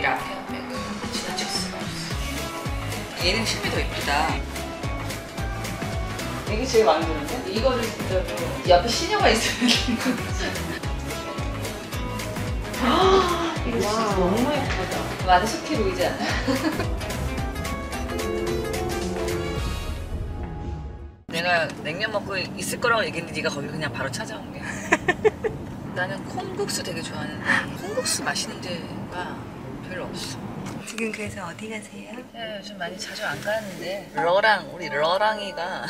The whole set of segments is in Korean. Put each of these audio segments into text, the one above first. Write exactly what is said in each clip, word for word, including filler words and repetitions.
라페 백을 지나칠 수가 없어. 얘는 심이 더 이쁘다. 이게 제일 마음에 드는데? 이거를 진짜로 옆에 시녀가 있어야 되는 거지. 이거 진짜 너무 예쁘다. 많이 속해 보이지 않아? 내가 냉면 먹고 있을 거라고 얘기했는데 네가 거기 그냥 바로 찾아온 게. 나는 콩국수 되게 좋아하는데 콩국수 맛있는 데가 별로 없어. 지금 그래서 어디 가세요? 네, 요즘 많이 자주 안 가는데 러랑 우리 러랑이가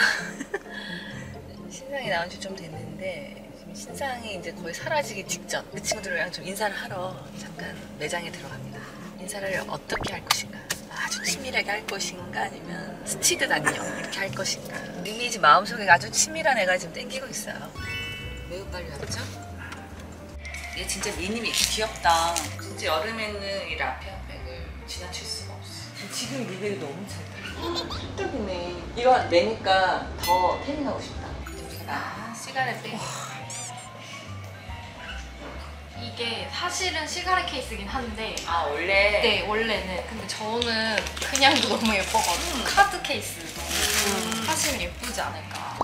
신상이 나온 지 좀 됐는데 지금 신상이 이제 거의 사라지기 직전. 그 친구들이랑 좀 인사를 하러 잠깐 매장에 들어갑니다. 인사를 어떻게 할 것인가? 아주 친밀하게 할 것인가? 아니면 스치듯 안녕 이렇게 할 것인가? 이미 지금 마음속에 아주 친밀한 애가 지금 땡기고 있어요. 매우 빨리 왔죠? 얘 진짜 미님이 귀엽다. 진짜 여름에는 이 라페 백을 지나칠 수가 없어. 지금 리벨이 너무 잘 찰떡이네. 이거 내니까 더 태닝하고 싶다. 아, 시가렛 백. 이게 사실은 시가렛 케이스긴 한데 아, 원래? 네, 원래는. 근데 저는 그냥도 너무 예뻐가지고 음. 카드 케이스도 음. 사실 예쁘지 않을까.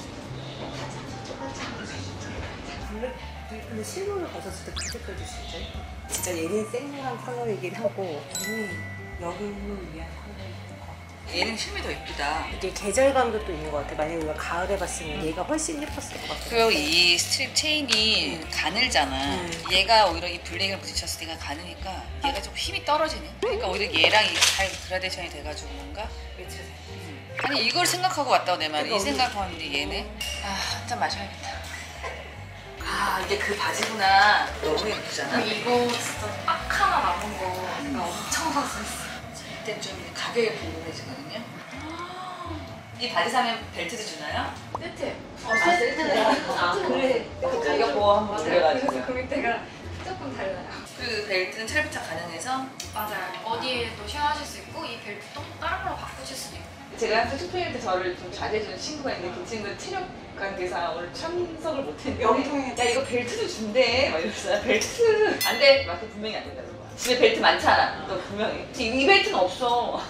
근데 실물을 봤었을 때 그 색깔도 진짜 예뻐. 진짜 얘는 생뚱한 컬러이긴 하고 얘는 여름을 위한 컬러인 것 같아. 얘는 심이 더 이쁘다. 이게 계절감도 또 있는 것 같아. 만약에 우리가 가을에 봤으면 얘가 훨씬 예뻤을 것 같아. 그리고 이 스트립 체인이 음. 가늘잖아. 음. 얘가 오히려 이 블랙을 부딪혔을 때가 가느니까 얘가 좀 힘이 떨어지는. 그러니까 오히려 얘랑 잘 그라데이션이 돼가지고 뭔가 매치가 돼. 음. 아니 이걸 생각하고 왔다고 내 말이. 이 생각하는데 얘네. 아, 한잔 마셔야겠다. 아, 이게 그 바지구나. 너무 예쁘잖아. 이거 진짜 딱 하나 남은 거 제가 엄청 샀었어. 이때 좀 가격이 궁금해지거든요. 이 바지 사면 벨트도 주나요? 세트. 어, 세트네. 아, 그래. 가격 보고 한번 그래가지고. 그래서 그 밑에가 조금 달라요. 그 벨트는 찰부착 가능해서? 맞아요. 어디에도 쉐어하실 수 있고 이 벨트도 다른 걸로 바꾸실 수도 있고. 제가 항상 쇼핑할 때 저를 좀 잘해주는 친구가 있는데 그 친구는 체력 관계상 오늘 참석을 못했는데 영통에 야 이거 벨트도 준대 막 이랬어요. 벨트 안돼. 마크 분명히 안 된다고. 집에 벨트 많잖아. 너 분명히. 이 벨트는 없어.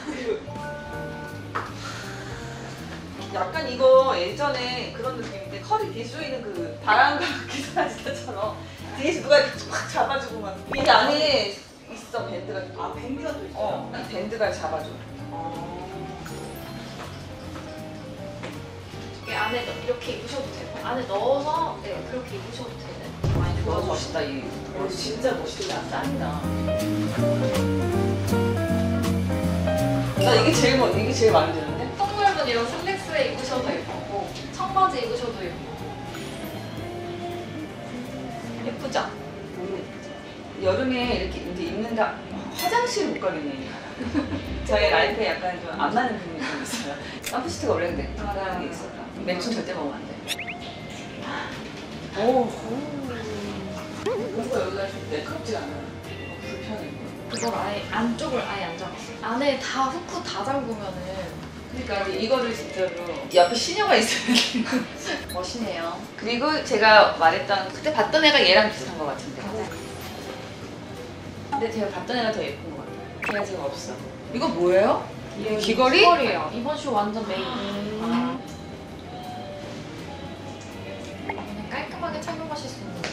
약간 이거 예전에 그런 느낌인데 컬이 뒤에 쏘이는 그 바람과 기사지처럼 뒤에서 누가 이렇게 확 잡아주고 막 이 안에 있어 밴드가. 아 밴드가 또 있어? 어, 이 밴드가 잡아줘. 이 안에 넣- 이렇게 입으셔도 되고 안에 넣어서 네, 그렇게 입으셔도 되는. 많이 너무 좋아서. 멋있다. 이 어, 진짜 멋있다. 짱이다. 나 이게 제일 멋 이게 제일 마음에 드는데? 턱 넓은 이런 슬랙스에 입으셔도 예쁘고 청바지 입으셔도 예쁘고. 예쁘죠? 너무 예쁘죠? 여름에 이렇게 이제 입는다. 화장실 못 가겠네. 저희 라이프에 약간 좀 안 맞는 부분이 좀 있어요. 샴푸시트가 원래 근데 하는 게 있었다. 맥주 절대 먹으면 안 돼. 오, 뭔가 여기가 좀 매끄럽지가 않아요. 불편해. 그걸 아예 안쪽을 아예 안 잡았어요. 안에 다 후크 다 잠그면은. 그러니까 이제 이거를 진짜로 옆에 시녀가 있어야 되는 거지. 멋이네요. 그리고 제가 말했던 그때 봤던 애가 얘랑 비슷한 것 같은데. 근데 제가 봤던 애가 더 예쁜 것 같아요. 걔가 지금 없어. 이거 뭐예요? 이거 귀걸이? 귀걸이에요. 이번 쇼 완전 메인. 아. 그냥 깔끔하게 착용하실 수 있는.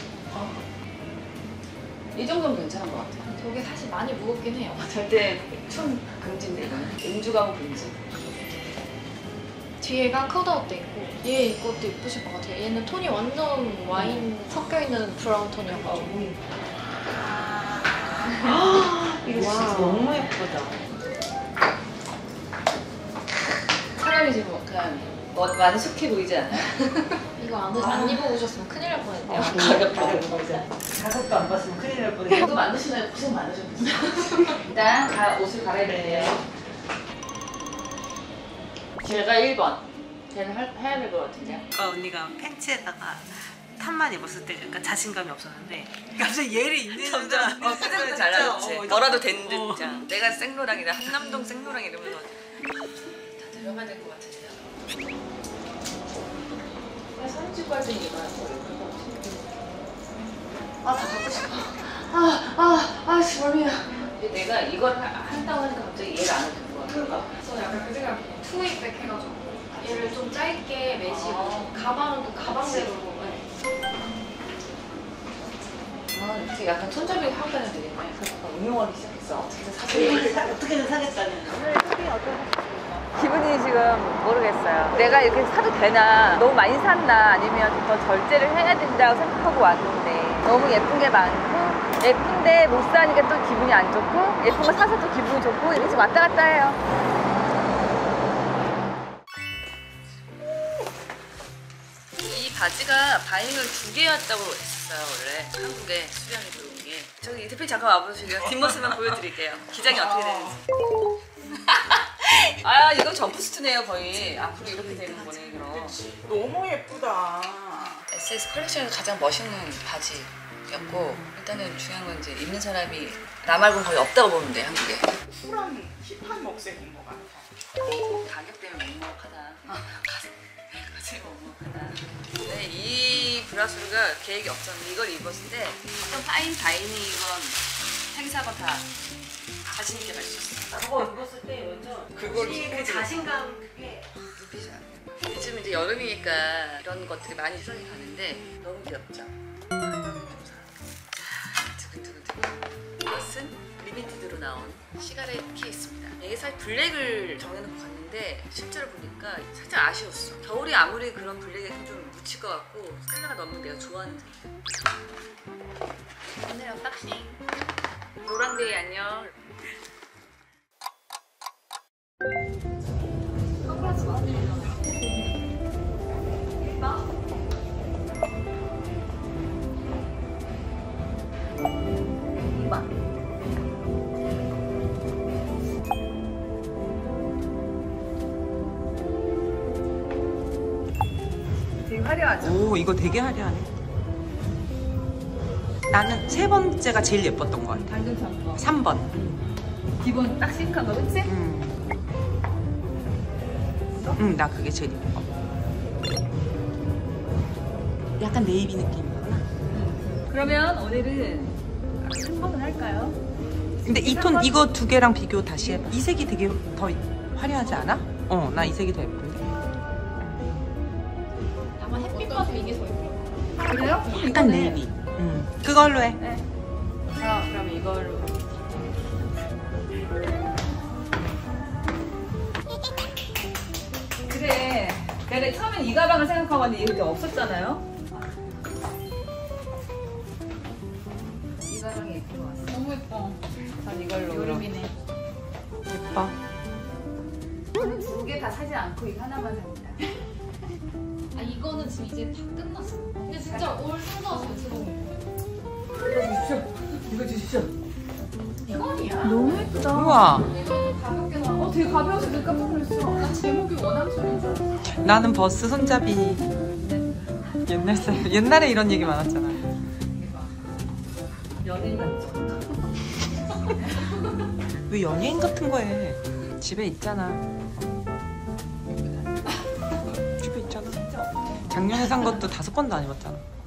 이 정도면 괜찮은 것 같아요. 저게 사실 많이 무겁긴 해요. 절대 춤 금지인데 이거는. 음주 가면 금지. 뒤에가 컷아웃도 있고 얘 이것도 예쁘실 것 같아요. 얘는 톤이 완전 와인 섞여있는 브라운 톤이어가지고. 이거 진짜 너무 예쁘다. 사람이 지금 약간 뭐 많이 속해 보이지 않아요? 이거 안, 안 입어보셨으면 큰일 날 뻔했네요. 가격 가격 가격도 안 봤으면 큰일 날 뻔해. 또 만드시나요? 고생 많으셨어요. 일단 다 옷을 갈아입을게요. 제가 일 번. 쟤는 할- 해야 될 것 같은데요? 아까 언니가 팬츠에다가 탑만 입었을 때 약간 자신감이 없었는데 갑자기 얘를 입는 순간 어, 그때부터 잘 나왔지. 어, 뭐라도 된 듯. 어. 짱. 내가 생로랑이다. 한남동 생로랑 이러면서 다 데려가야 될 것 같은데요? 그냥 사진 찍고 할 때니까 어려울 것 같아. 아, 다 갖고 싶어. 아, 아, 아, 씨, 멀미야. 근데 내가 이걸 하- 한다고 하니까 갑자기 이해가 안 되는 거야. 그러니까. 그래서 약간 그 생각 투웨이백 해가지고 얘를 좀 짧게 매시고 아. 가방은 또 가방대로 네. 아, 이렇게 약간 손잡이 하고 다녀도 되겠네. 그래서 응용하기 시작했어. 어떻게든 어떻게든 사실. 사- 어떻게든 사겠다는. 기분이 지금 모르겠어요. 내가 이렇게 사도 되나, 너무 많이 샀나, 아니면 더 절제를 해야 된다고 생각하고 왔는데 너무 예쁜 게 많고 예쁜데 못 사니까 또 기분이 안 좋고 예쁜 거 사서 또 기분이 좋고 이렇게 지금 왔다 갔다 해요. 이 바지가 바잉을 두 개였다고 했었어요, 원래. 한국에 수량이 들어온 게. 저기 대표님 잠깐 와보시고요. 뒷모습만 보여드릴게요. 기장이 어떻게 되는지. 아, 이거 점프스트네요, 거의. 앞으로 이렇게 되는 거네, 그럼. 너무 예쁘다. 에스에스 컬렉션에서 가장 멋있는 바지였고, 일단은 중요한 건 이제 입는 사람이 나 말고는 거의 없다고 보면 돼, 한국에. 쿨한 힙한 먹색인 것 같아. 가격 때문에 먹먹하다. 가슴이 먹먹하다. 네, 이 브라스루가 계획이 없었는데 이걸 입었을 때 어떤 파인 다이닝이건 행사건 다 자신 있게 갈 수 있어. 저거 입었을 때 완전 그걸 그 자신감 그게 눈빛이 안 돼. 요즘 이제 여름이니까 이런 것들이 많이 수정이 가는데 너무 귀엽죠? 아, 이거는 좀 사. 자, 두근두근두근. 이것은 리미티드로 나온 시가렛 케이스입니다. 이게 사실 블랙을 정해놓고 갔는데 실제로 보니까 살짝 아쉬웠어. 겨울이 아무리 그런 블랙에 좀 묻힐 것 같고 컬러가 너무 내가 좋아하는 색이야. 오늘 언박싱. 노랑데이 안녕. 되게 화려하죠? 오, 이거 되게 화려하네. 나는 세 번째가 제일 예뻤던 것 같아. 당근 삼 번. 삼 번. 기본 딱 시크한 거, 그치? 음. 응, 나 그게 제일 예뻐. 약간 네이비 느낌이구나. 그러면 오늘은 한 번은 할까요? 근데 이 톤 이거 두 개랑 비교 다시 해봐. 이 색이 되게 더 화려하지 않아? 어, 나 이 색이 더 예쁜데. 아마 햇빛 봐서 이게 더 예뻐. 그래요? 약간 네이비. 응. 그걸로 해. 자, 그럼 이걸로. 그래. 내가 처음엔 이 가방을 생각하고 왔는데 이게 없었잖아요? 이 가방이 예쁜 것 같아. 너무 예뻐. 전 이걸로. 여름이네. 예뻐. 저는 두 개 다 사지 않고 이거 하나만 삽니다. 아 이거는 지금 이제 다 끝났어. 근데 진짜 올 생각 자체 너무 예뻐. 이거 주십시오. 이거 주십시오. 이건이야? 너무 예쁘다. 우와. 이거는 가볍게 나와. 어, 되게 가벼워서 내가 깜짝 놀랐어. 나 제목이 원앙소리인 줄 알았어. 나는 버스 손잡이. 옛날 사람. 옛날에 이런 얘기 많았잖아. 연예인 같죠? 왜 연예인 같은 거 해? 집에 있잖아. 집에 있잖아. 작년에 산 것도 다섯 번도 안 입었잖아.